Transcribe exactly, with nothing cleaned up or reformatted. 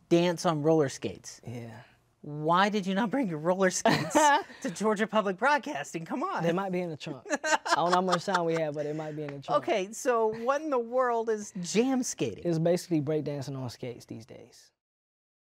dance on roller skates. Yeah. Why did you not bring your roller skates to Georgia Public Broadcasting? Come on. They might be in the trunk. I don't know how much sound we have, but it might be in the trunk. Okay, so what in the world is jam skating? It's basically breakdancing on skates these days.